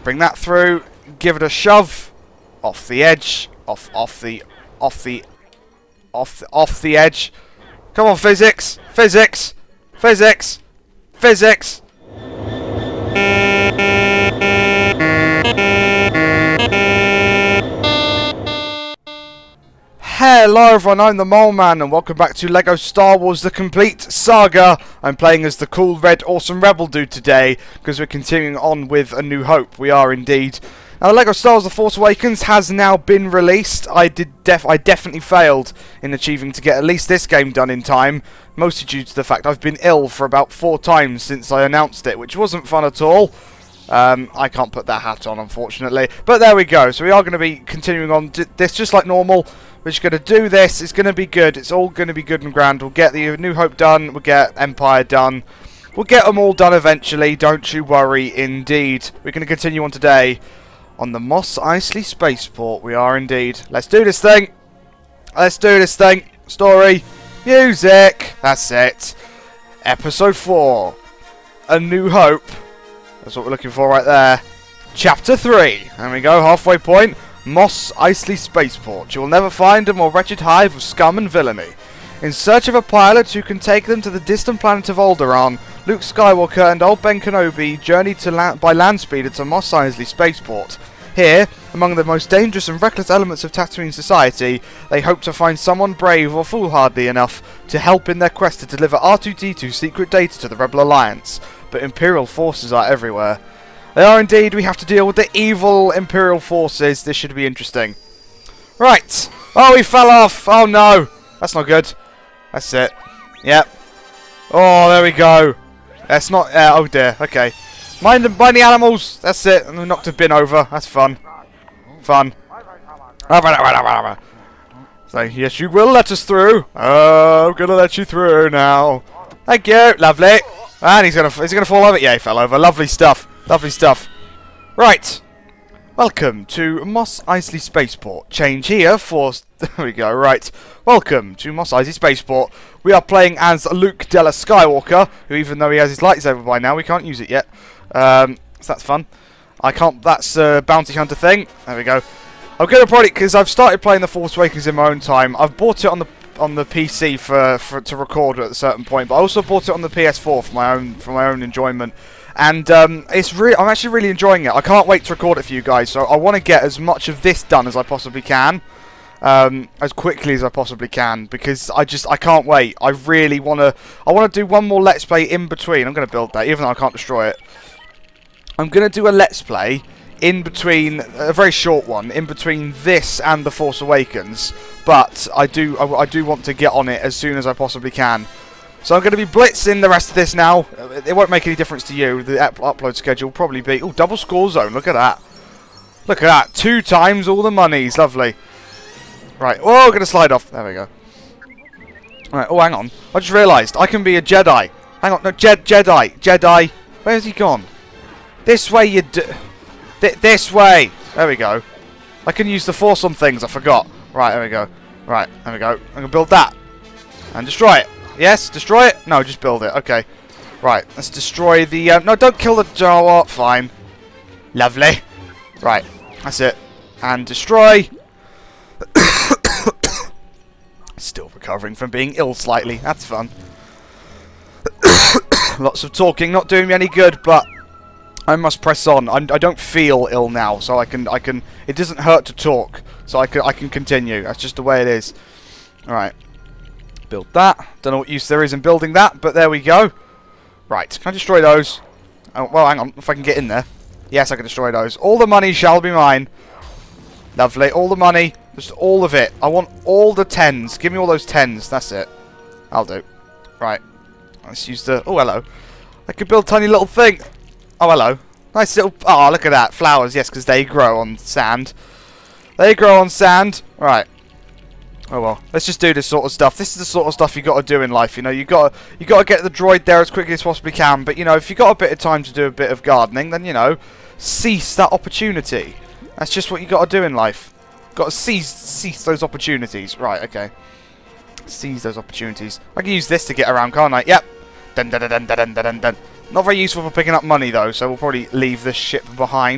Bring that through. Give it a shove. Off the edge. Off the edge. Come on, physics. Physics. Physics. Physics. Hello everyone, I'm the Mole Man and welcome back to LEGO Star Wars The Complete Saga. I'm playing as the cool red awesome rebel dude today because we're continuing on with A New Hope. We are indeed. Now LEGO Star Wars The Force Awakens has now been released. I definitely failed in achieving to get at least this game done in time, mostly due to the fact I've been ill for about 4 times since I announced it, which wasn't fun at all. I can't put that hat on, unfortunately. But there we go. So we are going to be continuing on this just like normal. We're just going to do this. It's going to be good. It's all going to be good and grand. We'll get the New Hope done. We'll get Empire done. We'll get them all done eventually. Don't you worry, indeed. We're going to continue on today on the Mos Eisley Spaceport. We are indeed. Let's do this thing. Let's do this thing. Story. Music. That's it. Episode 4. A New Hope. That's what we're looking for right there. Chapter 3. There we go. Halfway point. Mos Eisley Spaceport. You will never find a more wretched hive of scum and villainy. In search of a pilot who can take them to the distant planet of Alderaan, Luke Skywalker and old Ben Kenobi journeyed by land speeder to Mos Eisley Spaceport. Here, among the most dangerous and reckless elements of Tatooine society, they hope to find someone brave or foolhardy enough to help in their quest to deliver R2-D2's secret data to the Rebel Alliance. But Imperial forces are everywhere. They are indeed. We have to deal with the evil Imperial forces. This should be interesting. Right. Oh, he fell off. Oh, no. That's not good. That's it. Yep. Oh, there we go. That's not... oh, dear. Okay. Mind the animals. That's it. And we knocked a bin over. That's fun. Fun. So, yes, you will let us through. Oh, I'm going to let you through now. Thank you. Lovely. And is he gonna fall over? Yeah, he fell over. Lovely stuff. Lovely stuff. Right. Welcome to Mos Eisley Spaceport. Change here for... There we go. Right. Welcome to Mos Eisley Spaceport. We are playing as Luke Della Skywalker, who even though he has his lightsaber by now, we can't use it yet. So that's fun. I can't... That's a bounty hunter thing. There we go. I'm gonna probably... Because I've started playing The Force Awakens in my own time. I've bought it on the PC to record at a certain point, but I also bought it on the PS4 for my own enjoyment, and I'm actually really enjoying it. I can't wait to record it for you guys, so I want to get as much of this done as I possibly can, as quickly as I possibly can, because I can't wait. I want to do one more Let's Play in between. I'm going to build that, even though I can't destroy it. I'm going to do a Let's Play in between, a very short one, in between this and The Force Awakens, but I do want to get on it as soon as I possibly can. So I'm going to be blitzing the rest of this now. It won't make any difference to you. The upload schedule will probably be... Oh, double score zone, look at that. Look at that, 2 times all the monies, lovely. Right, oh, I'm going to slide off. There we go. Right, oh, hang on. I just realised, I can be a Jedi. Hang on, no, Jedi. Where's he gone? This way you do... This way! There we go. I can use the Force on things, I forgot. Right, there we go. Right, there we go. I'm going to build that. And destroy it. Yes, destroy it? No, just build it. Okay. Right, let's destroy the... no, don't kill the Jawa. Fine. Lovely. Right, that's it. And destroy. Still recovering from being ill slightly. That's fun. Lots of talking, not doing me any good, but... I must press on. I don't feel ill now, so I can. It doesn't hurt to talk, so I can continue. That's just the way it is. All right, build that. Don't know what use there is in building that, but there we go. Right, can I destroy those? Oh, well, hang on. If I can get in there, yes, I can destroy those. All the money shall be mine. Lovely. All the money, just all of it. I want all the 10s. Give me all those 10s. That's it. I'll do. Right. Let's use the. Oh, hello. I could build a tiny little thing. Oh, hello. Nice little... Oh, look at that. Flowers, yes, because they grow on sand. They grow on sand. Right. Oh, well. Let's just do this sort of stuff. This is the sort of stuff you got to do in life, you know. You got to get the droid there as quickly as possibly can. But, you know, if you got a bit of time to do a bit of gardening, then, you know, seize that opportunity. That's just what you got to do in life. Got to seize those opportunities. Right, okay. Seize those opportunities. I can use this to get around, can't I? Yep. Dun. Not very useful for picking up money, though, so we'll probably leave this ship behind.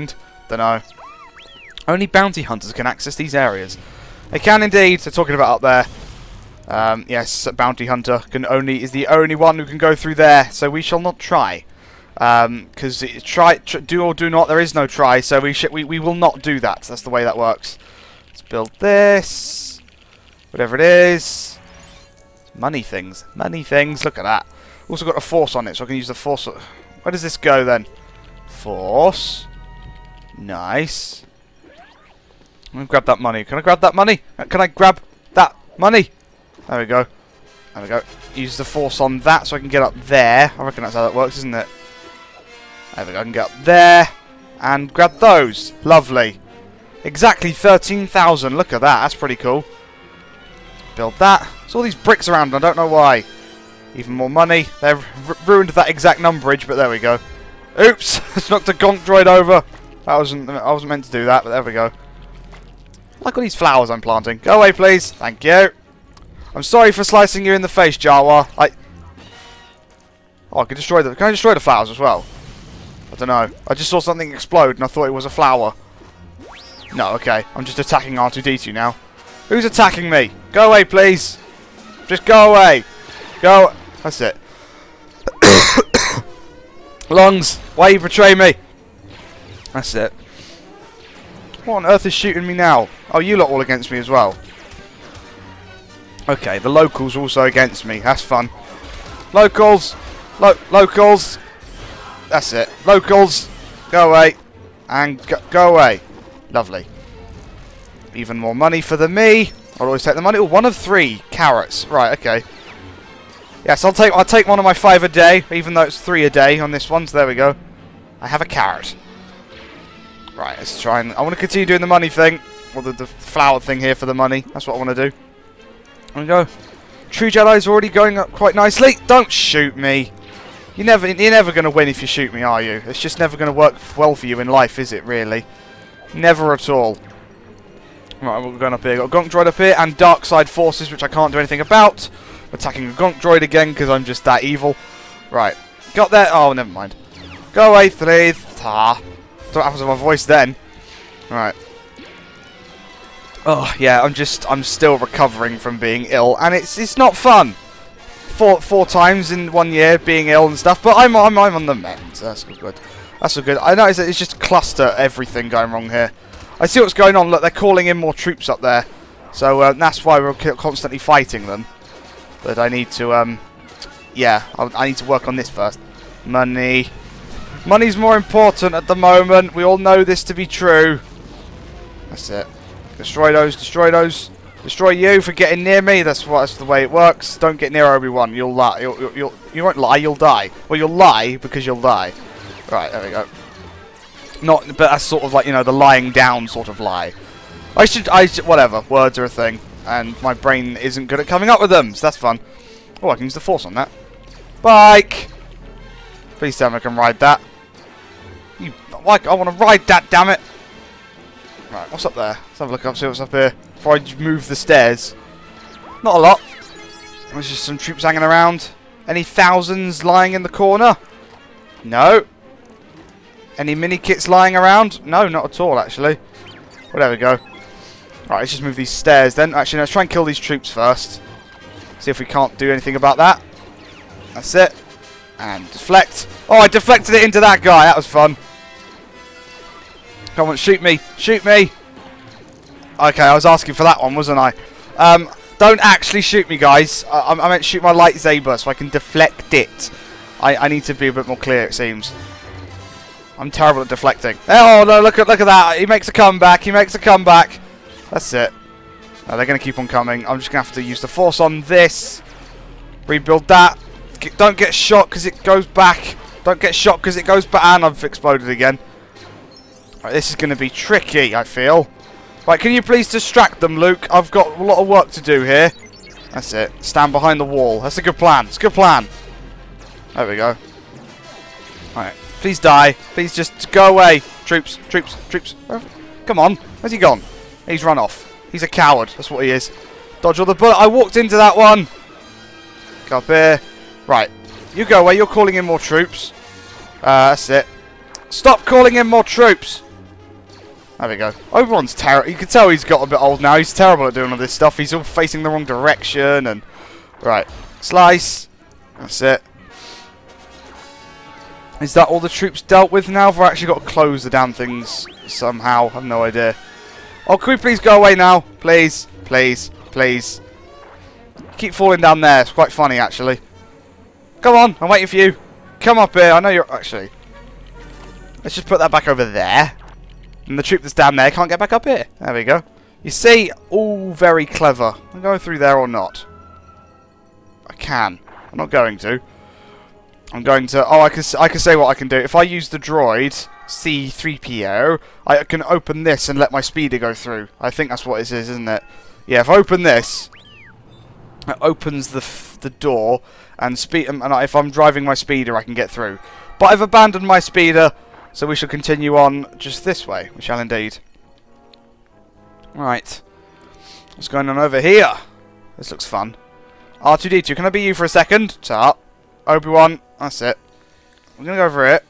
Dunno. Only bounty hunters can access these areas. They can indeed. They're talking about up there. Yes, bounty hunter is the only one who can go through there. So we shall not try. Because do or do not, there is no try. So we will not do that. That's the way that works. Let's build this. Whatever it is. Money things. Money things. Look at that. Also got a force on it, so I can use the force. Where does this go then? Force. Nice. I'm gonna grab that money. Can I grab that money? Can I grab that money? There we go. There we go. Use the force on that so I can get up there. I reckon that's how that works, isn't it? There we go. I can get up there and grab those. Lovely. Exactly 13,000. Look at that. That's pretty cool. Build that. There's all these bricks around. I don't know why. Even more money. They've ruined that exact numberage, but there we go. Oops! It's knocked a gonk droid over. I wasn't meant to do that, but there we go. Look at these flowers I'm planting. Go away, please. Thank you. I'm sorry for slicing you in the face, Jawa. Oh, I can destroy the. Can I destroy the flowers as well? I don't know. I just saw something explode and I thought it was a flower. No, okay. I'm just attacking R2-D2 now. Who's attacking me? Go away, please. Just go away. Go. That's it. Lungs, why you betray me? That's it. What on earth is shooting me now? Oh, you lot all against me as well. Okay, the locals also against me. That's fun. Locals! Locals! That's it. Locals! Go away. And go away. Lovely. Even more money for the me. I'll always take the money. Oh, 1 of 3 carrots. Right, okay. Yes, I'll take one of my 5 a day, even though it's 3 a day on this one, so there we go. I have a carrot. Right, let's try and... I want to continue doing the money thing. Or the flower thing here for the money. That's what I want to do. There we go. True Jedi's already going up quite nicely. Don't shoot me. You're never going to win if you shoot me, are you? It's just never going to work well for you in life, is it, really? Never at all. Right, we're going up here. Got a Gonk Droid up here, and Dark Side Forces, which I can't do anything about. Attacking a Gonk Droid again, because I'm just that evil. Right. Got there. Oh, never mind. Go away, please. What happens to my voice then? Right. Oh, yeah, I'm still recovering from being ill, and it's not fun. Four times in 1 year being ill and stuff, but I'm on the mend. So that's good. That's all good. I notice that it's just cluster everything going wrong here. I see what's going on. Look, they're calling in more troops up there, so that's why we're constantly fighting them. But I need to, yeah, I need to work on this first. Money. Money's more important at the moment. We all know this to be true. That's it. Destroy those. Destroy those. Destroy you for getting near me. That's the way it works. Don't get near Obi-Wan. You'll lie. You won't lie. You'll die. Well, you'll lie because you'll die. Right. There we go. But that's sort of like, you know, the lying down sort of lie. I should whatever. Words are a thing, and my brain isn't good at coming up with them. So that's fun. Oh, I can use the force on that. Bike. Please tell me I can ride that. I want to ride that. Damn it. Right. What's up there? Let's have a look up. See what's up here. Before I move the stairs. Not a lot. There's just some troops hanging around. Any thousands lying in the corner? No. Any mini kits lying around? No, not at all, actually. Well, there we go. Right, let's just move these stairs then. Actually, let's try and kill these troops first. See if we can't do anything about that. That's it. And deflect. Oh, I deflected it into that guy. That was fun. Come on, shoot me. Shoot me. Okay, I was asking for that one, wasn't I? Don't actually shoot me, guys. I meant shoot my lightsaber so I can deflect it. I need to be a bit more clear, it seems. I'm terrible at deflecting. Oh, no, look at that. He makes a comeback. He makes a comeback. That's it. No, they're going to keep on coming. I'm just going to have to use the force on this. Rebuild that. Don't get shot because it goes back. Don't get shot because it goes back. And I've exploded again. Right, this is going to be tricky, I feel. Right, can you please distract them, Luke? I've got a lot of work to do here. That's it. Stand behind the wall. That's a good plan. It's a good plan. There we go. Alright. Please die. Please just go away. Troops. Troops. Troops. Come on. Where's he gone? He's run off. He's a coward. That's what he is. Dodge all the bullet. I walked into that one. Go up here. Right. You go away. You're calling in more troops. That's it. Stop calling in more troops. There we go. Obi-Wan's terrible. You can tell he's got a bit old now. He's terrible at doing all this stuff. He's all facing the wrong direction. And right. Slice. That's it. Is that all the troops dealt with now? Have I actually got to close the damn things somehow? I have no idea. Oh, can we please go away now? Please. Please. Please. Keep falling down there. It's quite funny, actually. Come on. I'm waiting for you. Come up here. I know you're... Actually. Let's just put that back over there. And the troop that's down there can't get back up here. There we go. You see, all very clever. I'm going through there or not. I can. I'm not going to. I'm going to... Oh, I can say what I can do. If I use the droid, C-3PO, I can open this and let my speeder go through. I think that's what it is, isn't it? Yeah, if I open this, it opens the door, and if I'm driving my speeder, I can get through. But I've abandoned my speeder, so we shall continue on just this way. We shall indeed. Right. What's going on over here? This looks fun. R2-D2, can I be you for a second? Start. Obi-Wan, that's it. We're going to go over it.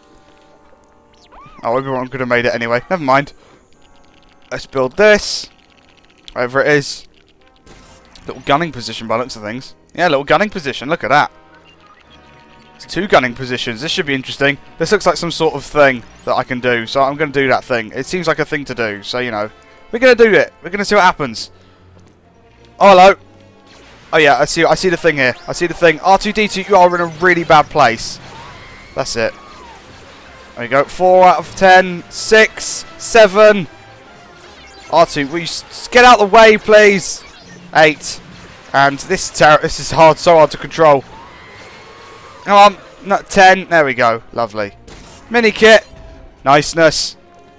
Oh, Obi-Wan could have made it anyway. Never mind. Let's build this. Whatever it is. Little gunning position by the looks of things. Yeah, little gunning position. Look at that. It's 2 gunning positions. This should be interesting. This looks like some sort of thing that I can do. So I'm going to do that thing. It seems like a thing to do. So, you know. We're going to do it. We're going to see what happens. Oh, hello. Oh, yeah. I see the thing here. I see the thing. R2-D2, you are in a really bad place. That's it. There you go. 4 out of 10. 6. 7. R2, will you get out of the way, please? 8. And this is hard, so hard to control. Come on, not 10. There we go. Lovely. Mini kit. Niceness.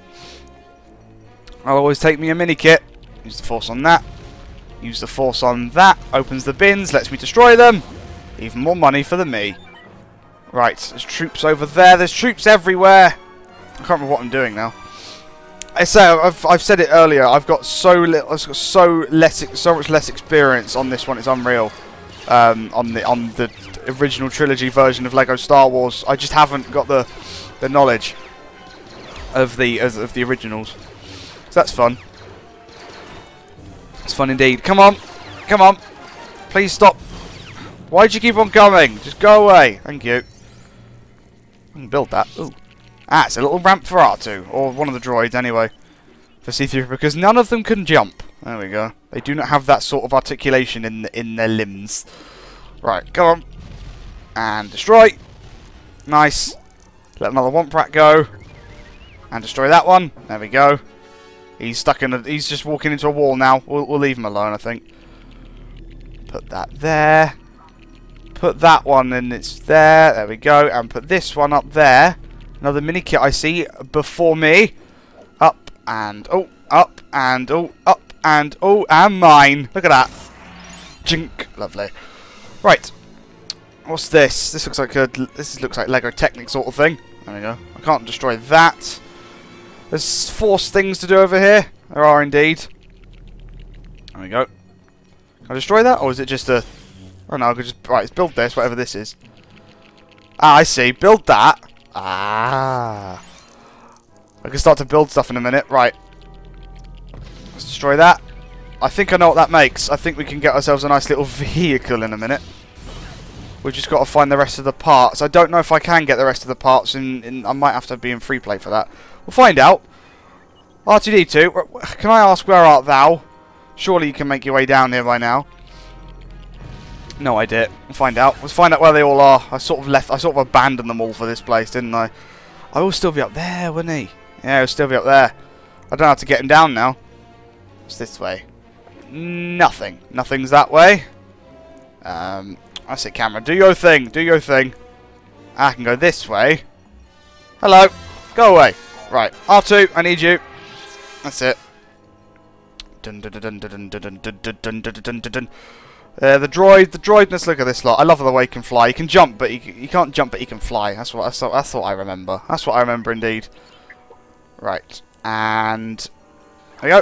I'll always take me a mini kit. Use the force on that. Use the force on that. Opens the bins. Lets me destroy them. Even more money for the me. Right. There's troops over there. There's troops everywhere. I can't remember what I'm doing now. I say I've said it earlier. I've got so much less experience on this one. It's unreal. On the original trilogy version of Lego Star Wars, I just haven't got the knowledge of the originals. So that's fun. It's fun indeed. Come on, come on. Please stop. Why'd you keep on coming? Just go away. Thank you. I can build that. Ooh. Ah, it's a little ramp for R2, or one of the droids anyway, for C3, because none of them can jump. There we go. They do not have that sort of articulation in their limbs. Right, come on. And destroy. Nice. Let another Womp Rat go. And destroy that one. There we go. He's stuck in he's just walking into a wall now. We'll leave him alone, I think. Put that there. Put that one in, it's there. There we go. And put this one up there. Another mini kit I see before me. Up and oh, up and oh, up and oh, and mine. Look at that. Jink. Lovely. Right. What's this? This looks like Lego Technic sort of thing. There we go. I can't destroy that. There's force things to do over here. There are indeed. There we go. Can I destroy that, or is it just a? Oh no, I could just let's build this, whatever this is. Ah, I see. Build that. Ah. I can start to build stuff in a minute. Right. Let's destroy that. I think I know what that makes. I think we can get ourselves a nice little vehicle in a minute. We've just got to find the rest of the parts. I don't know if I can get the rest of the parts I might have to be in free play for that. We'll find out. R2-D2, can I ask where art thou? Surely you can make your way down here by now. No idea. We'll find out. Let's find out where they all are. I sort of abandoned them all for this place, didn't I? I will still be up there, wouldn't he? Yeah, he'll still be up there. I don't know how to get him down now. It's this way. Nothing. Nothing's that way. I say camera, do your thing. Do your thing. I can go this way. Hello. Go away. Right. R2, I need you. That's it. Dun dun dun dun dun dun dun dun dun dun dun dun. The droid. Let's look at this lot. I love the way he can fly. He can jump, but he can't jump, but he can fly. That's what I remember. That's what I remember indeed. Right, and there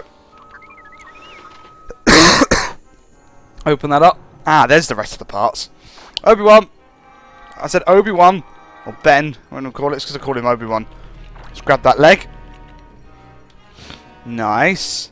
we go. Open that up. Ah, there's the rest of the parts. Obi-Wan. I said Obi-Wan or Ben. I'm gonna call it because I called him Obi-Wan. Just grab that leg. Nice.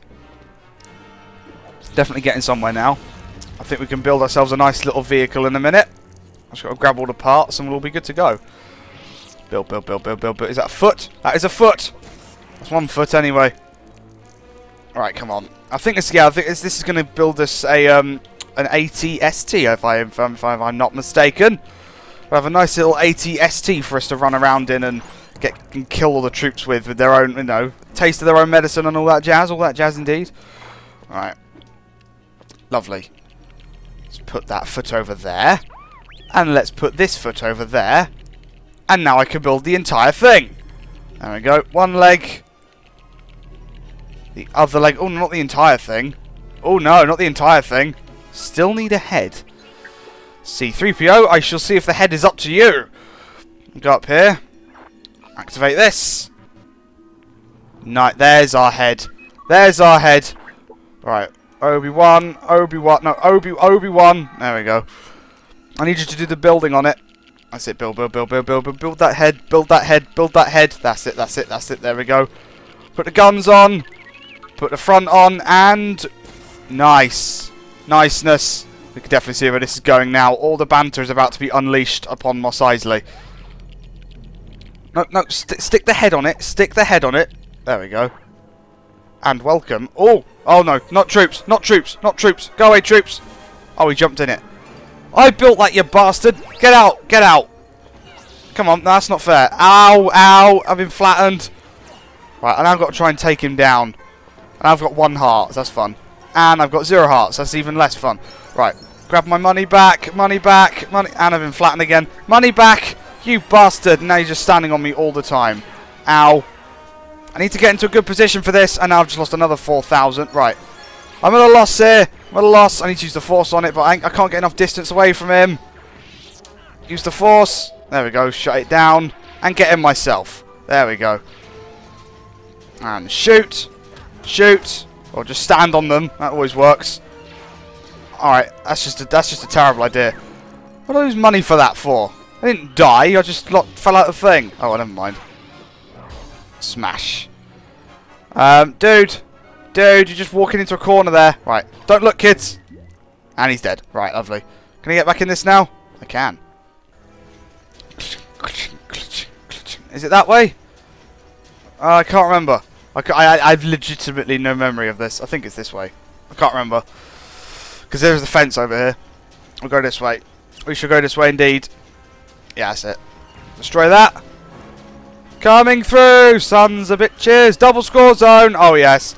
Definitely getting somewhere now. I think we can build ourselves a nice little vehicle in a minute. I've just got to grab all the parts and we'll all be good to go. Build, build, build, build, build, build. Is that a foot? That is a foot. That's 1 foot anyway. Alright, come on. I think this is going to build us a an AT-ST if I'm not mistaken. We'll have a nice little AT-ST for us to run around in and kill all the troops with their own, you know, taste of their own medicine and all that jazz indeed. Alright. Lovely. Let's put that foot over there. And let's put this foot over there. And now I can build the entire thing. There we go. One leg. The other leg. Oh, not the entire thing. Oh, no, not the entire thing. Still need a head. C-3PO, I shall see if the head is up to you. Go up here. Activate this. There's our head. There's our head. Right. Obi-Wan. No, Obi-Wan. There we go. I need you to do the building on it. That's it. Build, build, build, build, build, build. Build that head. Build that head. Build that head. That's it. That's it. That's it. There we go. Put the guns on. Put the front on. And nice. Niceness. We can definitely see where this is going now. All the banter is about to be unleashed upon Mos Eisley. No, no. Stick the head on it. Stick the head on it. There we go. And welcome. Oh. Oh no. Not troops. Not troops. Not troops. Go away, troops. Oh, he jumped in it. I built that, you bastard! Get out! Get out! Come on, no, that's not fair. Ow! Ow! I've been flattened. Right, and I've got to try and take him down. And I've got 1 heart, so that's fun. And I've got 0 hearts, that's even less fun. Right, grab my money back, money back, money... And I've been flattened again. Money back! You bastard! Now you're just standing on me all the time. Ow. I need to get into a good position for this, and now I've just lost another 4,000. Right. I'm at a loss here. I'm at a loss. I need to use the force on it, but I can't get enough distance away from him. Use the force. There we go. Shut it down. And get him myself. There we go. And shoot. Shoot. Or just stand on them. That always works. Alright. That's just a terrible idea. What did I lose money for that for? I didn't die. I just fell out of the thing. Oh, never mind. Smash. Dude. Dude, you're just walking into a corner there. Right. Don't look, kids. And he's dead. Right, lovely. Can I get back in this now? I can. Is it that way? I can't remember. I've legitimately no memory of this. I think it's this way. I can't remember. Because there's a fence over here. We'll go this way. We should go this way indeed. Yeah, that's it. Destroy that. Coming through, sons of bitches. Double score zone. Oh, yes.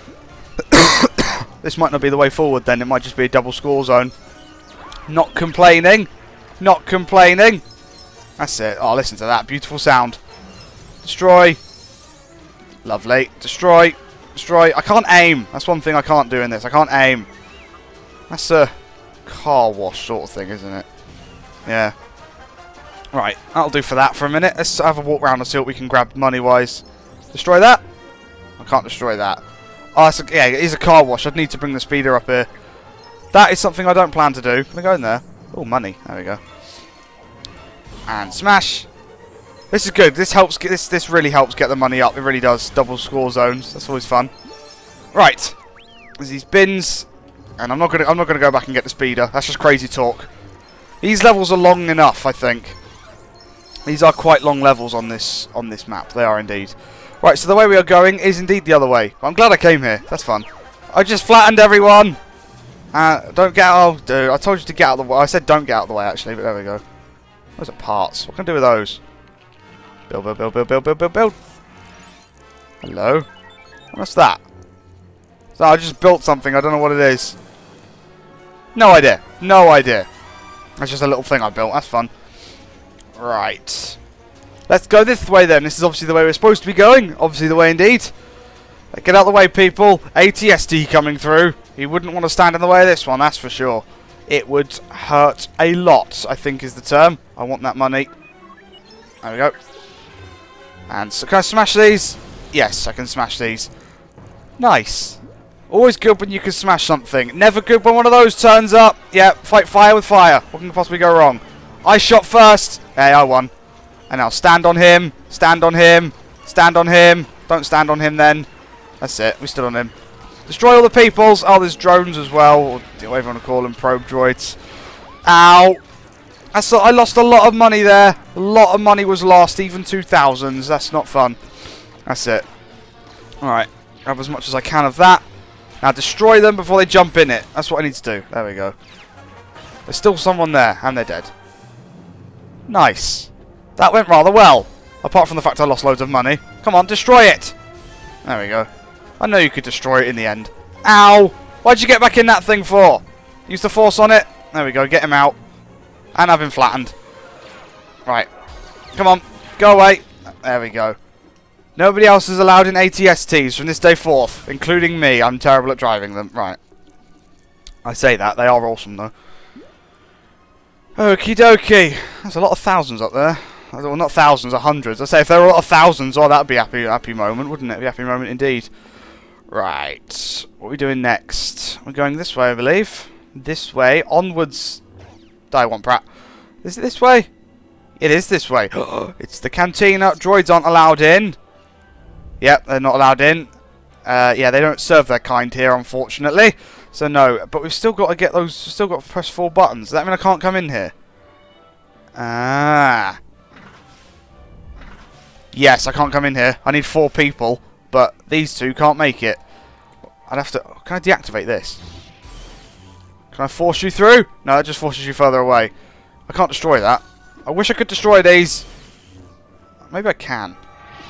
This might not be the way forward then. It might just be a double score zone. Not complaining. Not complaining. That's it. Oh, listen to that. Beautiful sound. Destroy. Lovely. Destroy. Destroy. I can't aim. That's one thing I can't do in this. I can't aim. That's a car wash sort of thing, isn't it? Yeah. Right. That'll do for that for a minute. Let's have a walk around and see what we can grab money-wise. Destroy that. I can't destroy that. Oh, yeah, it is a car wash. I'd need to bring the speeder up here. That is something I don't plan to do. Can I go in there? Oh, money. There we go. And smash. This is good. This helps. This really helps get the money up. It really does. Double score zones. That's always fun. Right. There's these bins, and I'm not gonna go back and get the speeder. That's just crazy talk. These levels are long enough, I think. These are quite long levels on this map. They are indeed. Right, so the way we are going is indeed the other way. I'm glad I came here. That's fun. I just flattened everyone. Don't get out. Oh, dude, I told you to get out of the way. I said don't get out of the way, actually, but there we go. Those are parts. What can I do with those? Build, build, build, build, build, build, build, build. Hello? What's that? So I just built something. I don't know what it is. No idea. No idea. That's just a little thing I built. That's fun. Right. Let's go this way then. This is obviously the way we're supposed to be going. Obviously the way indeed. Get out of the way, people. AT-ST coming through. You wouldn't want to stand in the way of this one, that's for sure. It would hurt a lot, I think is the term. I want that money. There we go. And so can I smash these? Yes, I can smash these. Nice. Always good when you can smash something. Never good when one of those turns up. Yeah, fight fire with fire. What can possibly go wrong? I shot first. Hey, I won. And now stand on him. Stand on him. Stand on him. Don't stand on him then. That's it. We stood on him. Destroy all the peoples. Oh, there's drones as well. Or whatever you want to call them. Probe droids. Ow. I lost a lot of money there. A lot of money was lost. Even 2000s. That's not fun. That's it. Alright. Grab as much as I can of that. Now destroy them before they jump in it. That's what I need to do. There we go. There's still someone there. And they're dead. Nice. That went rather well. Apart from the fact I lost loads of money. Come on, destroy it. There we go. I know you could destroy it in the end. Ow! Why'd you get back in that thing for? Use the force on it. There we go. Get him out. And have him flattened. Right. Come on. Go away. There we go. Nobody else is allowed in ATSTs from this day forth, including me. I'm terrible at driving them. Right. I say that. They are awesome, though. Okie dokie. There's a lot of thousands up there. Well, not thousands, hundreds. I say if there were a lot of thousands, oh, that would be a happy moment, wouldn't it? Be a happy moment indeed. Right. What are we doing next? We're going this way, I believe. This way. Onwards. Die one prat. Is it this way? It is this way. It's the cantina. Droids aren't allowed in. Yep, they're not allowed in. Yeah, they don't serve their kind here, unfortunately. So no, but we've still got to get those. Still got to press 4 buttons. Does that mean I can't come in here? Ah. Yes, I can't come in here. I need 4 people, but these 2 can't make it. I'd have to. Can I deactivate this? Can I force you through? No, that just forces you further away. I can't destroy that. I wish I could destroy these. Maybe I can.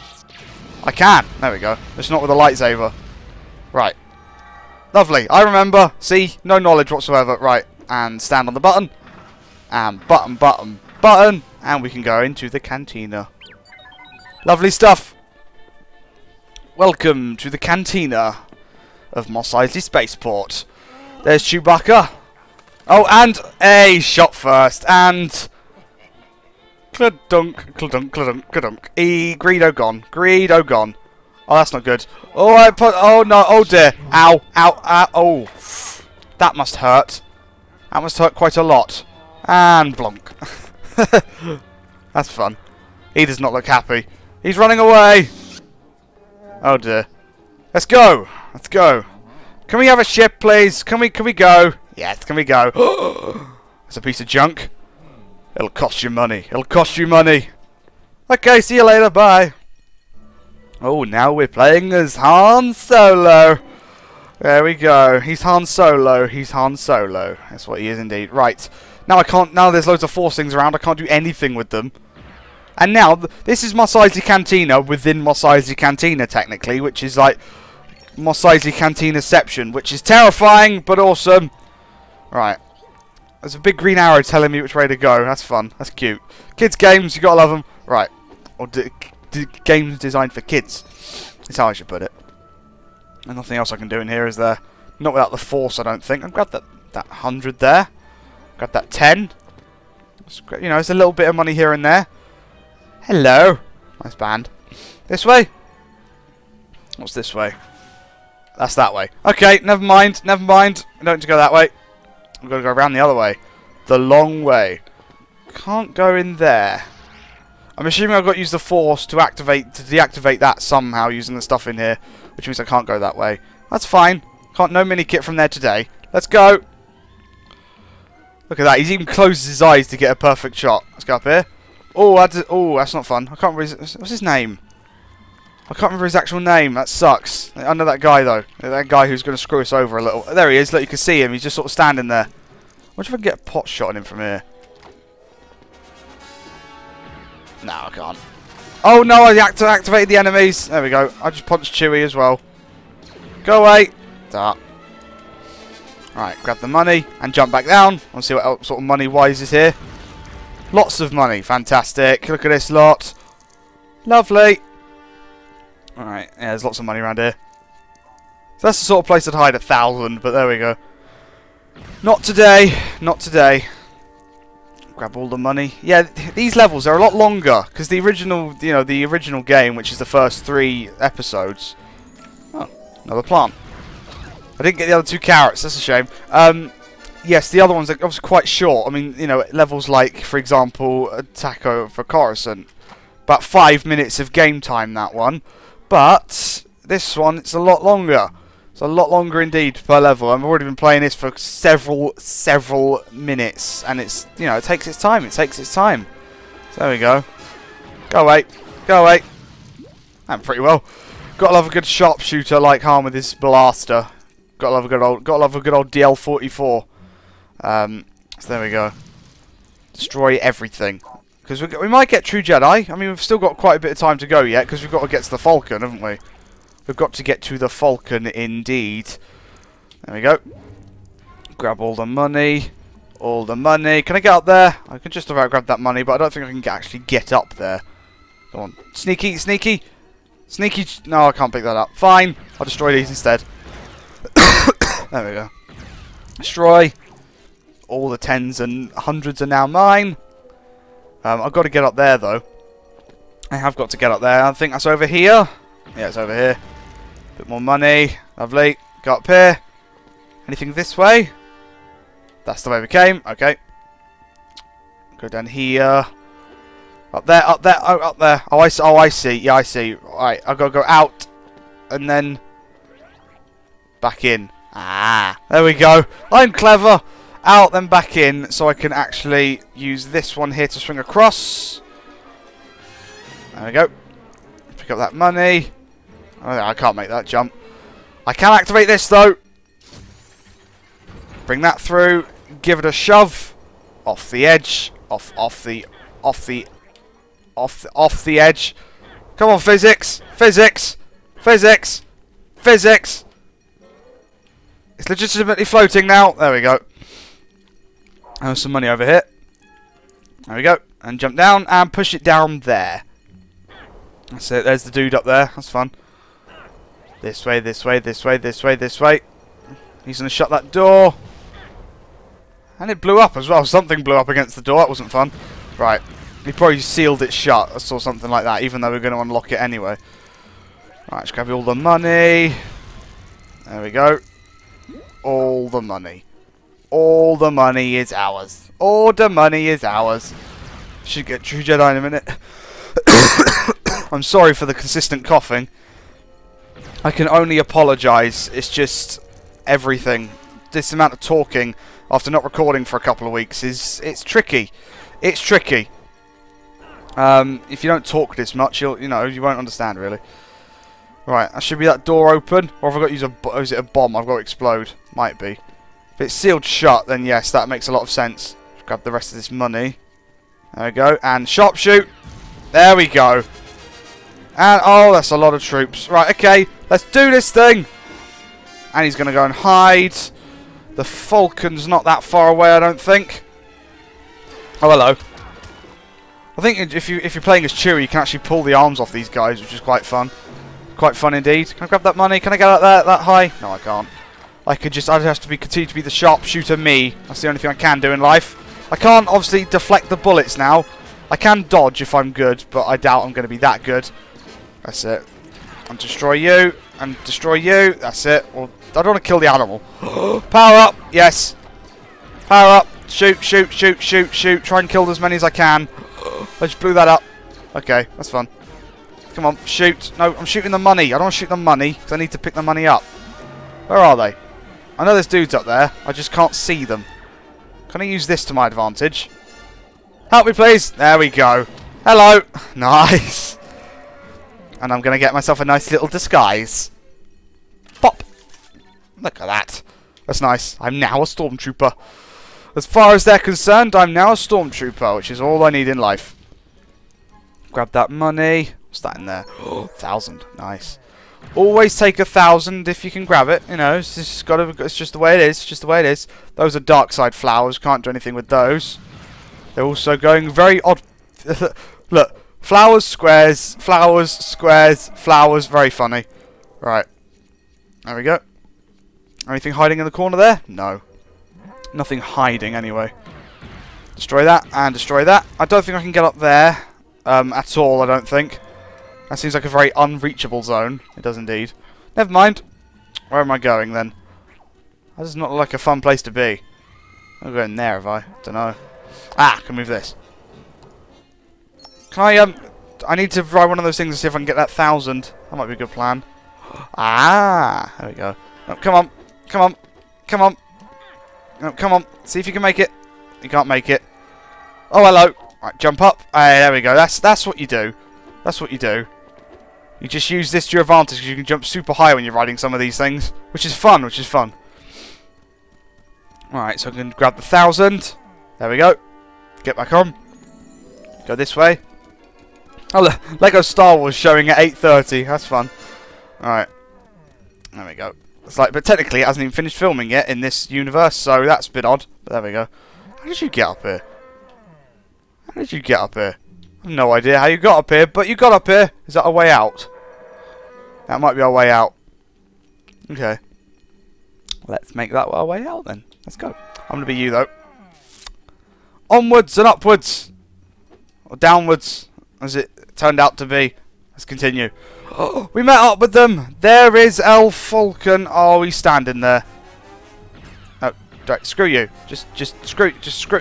I can. There we go. It's not with a lightsaber. Right. Lovely. I remember. See? No knowledge whatsoever. Right. And stand on the button. And button, button, button. And we can go into the cantina. Lovely stuff. Welcome to the cantina of Mos Eisley Spaceport. There's Chewbacca. Oh, and a shot first. And cladunk, cladunk, cladunk, cladunk. Greedo gone. Greedo gone. Oh, that's not good. Oh, oh no. Oh dear. Ow, ow, ow. Oh, that must hurt. That must hurt quite a lot. And blonk. That's fun. He does not look happy. He's running away. Oh dear. Let's go. Let's go. Can we have a ship, please? Can we go? Yes, can we go? It's a piece of junk. It'll cost you money. It'll cost you money. Okay, see you later. Bye. Oh, now we're playing as Han Solo. There we go. He's Han Solo. He's Han Solo. That's what he is indeed. Right. Now I can't. Now there's loads of force things around. I can't do anything with them. And now this is Mos Eisley Cantina within Mos Eisley Cantina, technically, which is like Mos Eisley Cantinaception, which is terrifying but awesome. Right. There's a big green arrow telling me which way to go. That's fun. That's cute. Kids games, you gotta love them. Right. Or games designed for kids. That's how I should put it. And nothing else I can do in here, is there? Not without the force, I don't think. I'll grab that 100 there. Grab that 10. You know, there's a little bit of money here and there. Hello. Nice band. This way? What's this way? That's that way. Okay, never mind. Never mind. I don't need to go that way. I've got to go around the other way. The long way. Can't go in there. I'm assuming I've got to use the force to deactivate that somehow using the stuff in here, which means I can't go that way. That's fine. No mini kit from there today. Let's go. Look at that. He's even closed his eyes to get a perfect shot. Let's go up here. Oh, that's not fun. I can't remember what's his name. I can't remember his actual name. That sucks. I know that guy though. That guy who's going to screw us over a little. There he is. Look, you can see him. He's just sort of standing there. I wonder if I can get a pot shot on him from here. No, I can't. Oh no, I activated the enemies. There we go. I just punched Chewie as well. Go away. Start. Alright, grab the money and jump back down. I'll see what else sort of money-wise is here. Lots of money. Fantastic. Look at this lot. Lovely. Alright, yeah, there's lots of money around here. So that's the sort of place I'd hide 1,000, but there we go. Not today. Not today. Grab all the money. Yeah, these levels are a lot longer because the original, the original game, which is the first 3 episodes. Oh, another plant. I didn't get the other 2 carrots. That's a shame. Yes, the other ones are obviously quite short. I mean, levels like, for example, Taco for Coruscant, about 5 minutes of game time. That one, but this one, it's a lot longer. It's a lot longer indeed per level. I've already been playing this for several minutes, and it's, you know, it takes its time. It takes its time. So there we go. Go away. Go away. And pretty well. Gotta love a good sharpshooter like Han with his blaster. Gotta love a good old DL-44. So there we go. Destroy everything. Because we might get True Jedi. I mean, we've still got quite a bit of time to go yet, because we've got to get to the Falcon, haven't we? We've got to get to the Falcon, indeed. There we go. Grab all the money. All the money. Can I get up there? I can just about grab that money, but I don't think I can actually get up there. Come on. Sneaky, sneaky. Sneaky. No, I can't pick that up. Fine. I'll destroy these instead. There we go. Destroy. All the 10s and 100s are now mine. I've got to get up there, though. I have got to get up there. I think that's over here. Yeah, it's over here. Bit more money. Lovely. Go up here. Anything this way? That's the way we came. Okay. Go down here. Up there, up there. Oh, up there. Oh, I see. Yeah, I see. Right, I've got to go out. And then back in. Ah, there we go. I'm clever. Out, then back in, so I can actually use this one here to swing across. There we go. Pick up that money. Oh, I can't make that jump. I can activate this, though. Bring that through. Give it a shove. Off the edge. Off the edge. Come on, physics. Physics. Physics. Physics. It's legitimately floating now. There we go. There's some money over here. There we go. And jump down and push it down there. That's it. There's the dude up there. That's fun. This way, this way, this way, this way, this way. He's going to shut that door. And it blew up as well. Something blew up against the door. That wasn't fun. Right. He probably sealed it shut. I saw something like that, even though we're going to unlock it anyway. Right, let's grab all the money. There we go. All the money. All the money is ours. All the money is ours. Should get True Jedi in a minute. I'm sorry for the consistent coughing. I can only apologise. It's just everything. This amount of talking after not recording for a couple of weeks it's tricky. It's tricky. If you don't talk this much, you won't understand really. Right, that should be that door open, or have I got to use is it a bomb? I've got to explode. Might be. If it's sealed shut, then yes, that makes a lot of sense. Grab the rest of this money. There we go, and sharpshoot. There we go. And oh, that's a lot of troops. Right, okay, let's do this thing. And he's going to go and hide. The Falcon's not that far away, I don't think. Oh, hello. I think if you're playing as Chewie, you can actually pull the arms off these guys, which is quite fun. Quite fun indeed. Can I grab that money? Can I get out there that high? No, I can't. I'd have to continue to be the sharpshooter me. That's the only thing I can do in life. I can't obviously deflect the bullets now. I can dodge if I'm good, but I doubt I'm going to be that good. That's it. And destroy you. And destroy you. That's it. Well, I don't want to kill the animal. Power up. Yes. Power up. Shoot, shoot, shoot, shoot, shoot. Try and kill as many as I can. I just blew that up. Okay, that's fun. Come on, shoot. No, I'm shooting the money. I don't want to shoot the money, because I need to pick the money up. Where are they? I know there's dudes up there. I just can't see them. Can I use this to my advantage? Help me, please. There we go. Hello. Nice. And I'm going to get myself a nice little disguise. Pop. Look at that. That's nice. I'm now a stormtrooper. As far as they're concerned, I'm now a stormtrooper, which is all I need in life. Grab that money. What's that in there? 1,000. Nice. Always take 1,000 if you can grab it. You know, it's just the way it is. It's just the way it is. Those are dark side flowers. Can't do anything with those. They're also going very odd. Look, flowers, squares, flowers, squares, flowers. Very funny. Right. There we go. Anything hiding in the corner there? No. Nothing hiding anyway. Destroy that and destroy that. I don't think I can get up there at all. I don't think. That seems like a very unreachable zone. It does indeed. Never mind. Where am I going then? That does not look like a fun place to be. I'll go in there have I? Don't know. Ah, can move this. Can I need to ride one of those things and see if I can get that 1,000. That might be a good plan. Ah, there we go. Oh, come on, come on, come on. Oh, come on, see if you can make it. You can't make it. Oh, hello. Right, jump up. Hey, there we go. That's what you do. That's what you do. You just use this to your advantage because you can jump super high when you're riding some of these things, which is fun. Which is fun. All right, so I can grab the 1,000. There we go. Get back on. Go this way. Oh, look, Lego Star Wars showing at 8:30. That's fun. All right. There we go. It's like, but technically it hasn't even finished filming yet in this universe, so that's a bit odd. But there we go. How did you get up here? How did you get up here? I have no idea how you got up here, but you got up here. Is that a way out? That might be our way out. Okay. Let's make that our way out then. Let's go. I'm going to be you, though. Onwards and upwards. Or downwards, as it turned out to be. Let's continue. Oh, we met up with them. There is El Falcon. Oh, he's standing there. Oh, right, screw you. Just screw you. Screw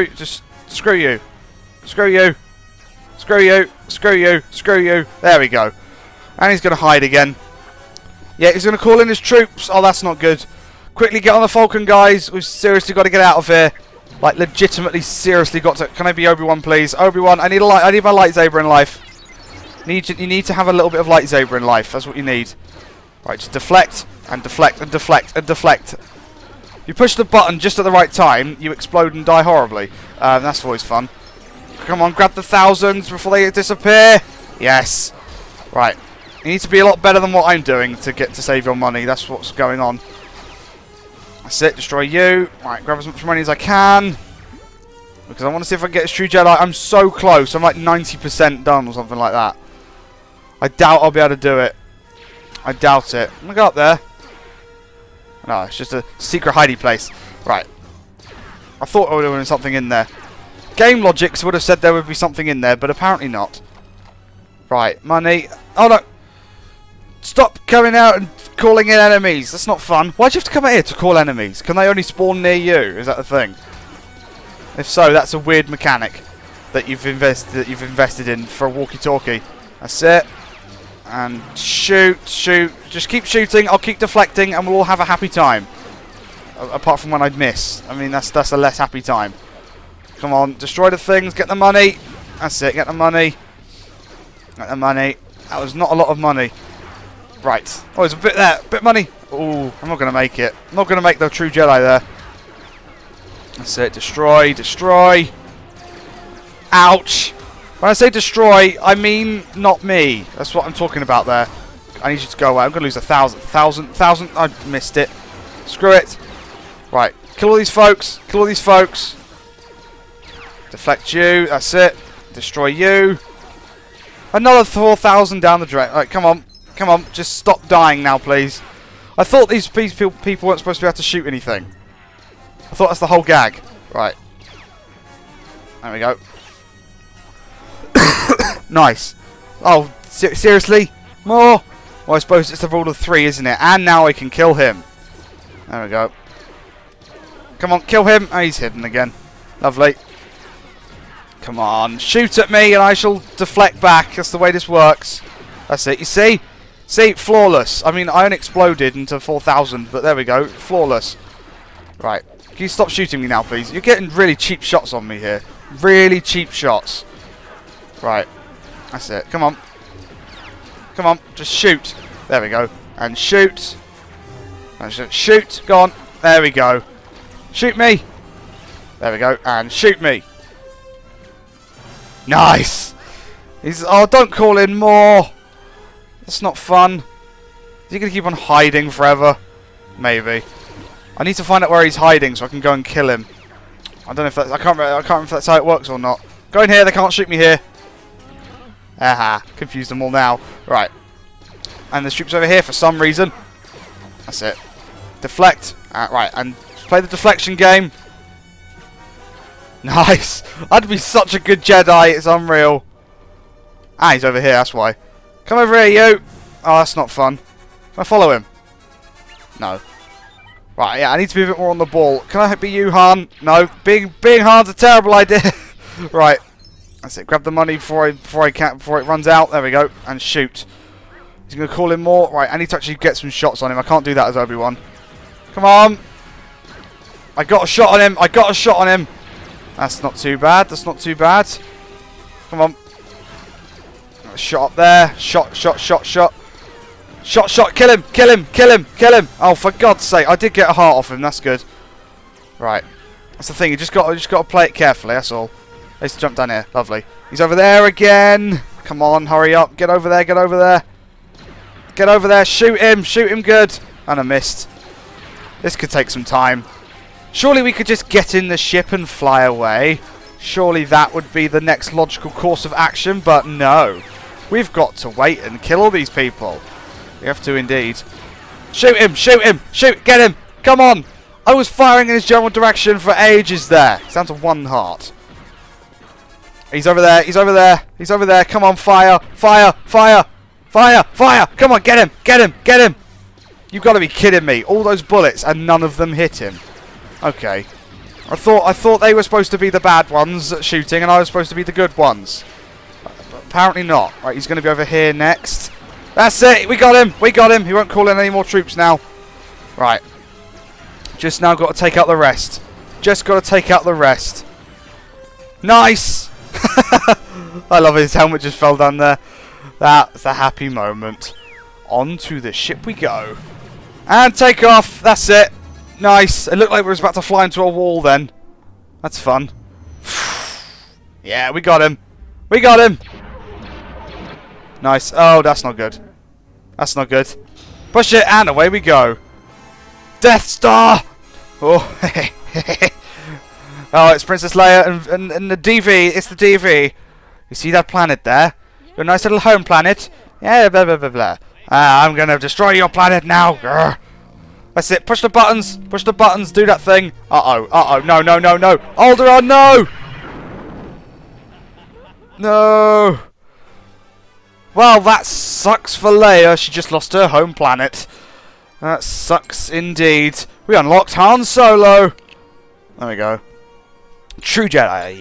you. Screw you. Screw you. Screw you. Screw you. There we go. And he's going to hide again. Yeah, he's going to call in his troops. Oh, that's not good. Quickly get on the Falcon, guys. We've seriously got to get out of here. Like, legitimately, seriously got to... Can I be Obi-Wan, please? Obi-Wan, I need a light. I need my lightsaber in life. You need to have a little bit of lightsaber in life. That's what you need. Right, just deflect, and deflect, and deflect, and deflect. You push the button just at the right time, you explode and die horribly. That's always fun. Come on, grab the 1,000s before they disappear. Yes. Right. You need to be a lot better than what I'm doing to save your money. That's what's going on. That's it. Destroy you. Right, grab as much money as I can. Because I want to see if I can get this true Jedi. I'm so close. I'm like 90% done or something like that. I doubt I'll be able to do it. I doubt it. I'm going to go up there. No, it's just a secret hiding place. Right. I thought there would have been something in there. Game logics would have said there would be something in there, but apparently not. Right, money. Oh no! Stop coming out and calling in enemies. That's not fun. Why'd you have to come out here to call enemies? Can they only spawn near you? Is that the thing? If so, that's a weird mechanic that you've invested in for a walkie-talkie. That's it. And shoot, shoot. Just keep shooting. I'll keep deflecting, and we'll all have a happy time. Apart from when I'd miss. I mean, that's a less happy time. Come on, destroy the things. Get the money. That's it. Get the money. Get the money. That was not a lot of money. Right. Oh, there's a bit there. Bit of money. Ooh, I'm not going to make it. I'm not going to make the true Jedi there. That's it. Destroy. Destroy. Ouch. When I say destroy, I mean not me. That's what I'm talking about there. I need you to go away. I'm going to lose 1,000. 1,000. I missed it. Screw it. Right. Kill all these folks. Kill all these folks. Deflect you. That's it. Destroy you. Another 4,000 down the drain. Right, come on. Come on. Just stop dying now, please. I thought these people weren't supposed to be able to shoot anything. I thought that's the whole gag. Right. There we go. Nice. Oh, seriously? More? Well, I suppose it's the rule of 3, isn't it? And now I can kill him. There we go. Come on, kill him. Oh, he's hidden again. Lovely. Come on. Shoot at me and I shall deflect back. That's the way this works. That's it. You see? See? Flawless. I mean, I only exploded into 4,000, but there we go. Flawless. Right. Can you stop shooting me now, please? You're getting really cheap shots on me here. Really cheap shots. Right. That's it. Come on. Come on. Just shoot. There we go. And shoot. And shoot. Go on. There we go. Shoot me. There we go. And shoot me. Nice. Oh, don't call in more. That's not fun. Is he going to keep on hiding forever? Maybe. I need to find out where he's hiding so I can go and kill him. I don't know if that's... I can't remember if that's how it works or not. Go in here. They can't shoot me here. Aha. Confused them all now. Right. And there's troops over here for some reason. That's it. Deflect. Right. And play the deflection game. Nice. I'd be such a good Jedi. It's unreal. Ah, he's over here. That's why. Come over here, you. Oh, that's not fun. Can I follow him? No. Right, yeah, I need to be a bit more on the ball. Can I be you, Han? No. Being Han's a terrible idea. Right. That's it. Grab the money before it runs out. There we go. And shoot. He's going to call in more. Right, I need to actually get some shots on him. I can't do that as Obi-Wan. Come on. I got a shot on him. I got a shot on him. That's not too bad. That's not too bad. Come on. Shot up there. Shot, shot, shot, shot. Shot, shot. Kill him. Kill him. Kill him. Kill him. Oh, for God's sake. I did get a heart off him. That's good. Right. That's the thing. You just got to play it carefully. That's all. Let's jump down here. Lovely. He's over there again. Come on. Hurry up. Get over there. Get over there. Get over there. Shoot him. Shoot him good. And I missed. This could take some time. Surely we could just get in the ship and fly away. Surely that would be the next logical course of action. But no. We've got to wait and kill all these people. We have to indeed. Shoot him. Shoot him. Shoot. Get him. Come on. I was firing in his general direction for ages there. It's down to 1 heart. He's over there. He's over there. He's over there. Come on. Fire. Fire. Fire. Fire. Fire. Come on. Get him. Get him. Get him. You've got to be kidding me. All those bullets and none of them hit him. Okay. I thought they were supposed to be the bad ones shooting and I was supposed to be the good ones. But apparently not. Right, he's going to be over here next. That's it. We got him. We got him. He won't call in any more troops now. Right. Just now got to take out the rest. Just got to take out the rest. Nice. I love his helmet just fell down there. That's a happy moment. On to the ship we go. And take off. That's it. Nice. It looked like we were about to fly into a wall then. That's fun. Yeah, we got him. We got him. Nice. Oh, that's not good. That's not good. Push it and away we go. Death Star. Oh, oh, it's Princess Leia and the DV. It's the DV. You see that planet there? Your nice little home planet. Yeah, blah, blah, blah, blah. I'm going to destroy your planet now. Grr. That's it. Push the buttons. Push the buttons. Do that thing. Uh-oh. Uh-oh. No, no, no, no. Alderaan, no! No. Well, that sucks for Leia. She just lost her home planet. That sucks indeed. We unlocked Han Solo. There we go. True Jedi.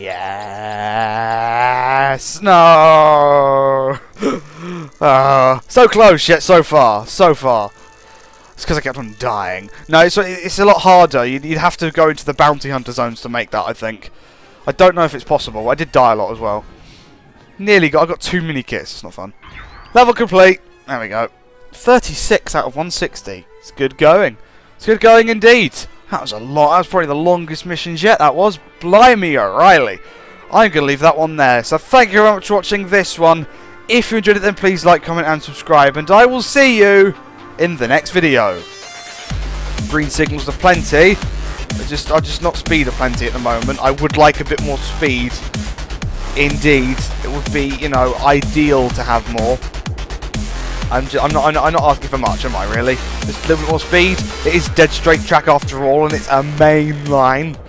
Yes. No. So close yet so far. So far. It's because I kept on dying. No, it's a lot harder. You'd have to go into the bounty hunter zones to make that, I think. I don't know if it's possible. I did die a lot as well. Nearly got. I got 2 mini kits. It's not fun. Level complete. There we go. 36 out of 160. It's good going. It's good going indeed. That was a lot. That was probably the longest missions yet. That was. Blimey O'Reilly. I'm going to leave that one there. So thank you very much for watching this one. If you enjoyed it, then please like, comment, and subscribe. And I will see you in the next video. Green signals are plenty. I'm just not speed aplenty at the moment. I would like a bit more speed. Indeed, it would be, you know, ideal to have more. I'm not asking for much, am I? Really? Just a little bit more speed. It is dead straight track after all, and it's a main line.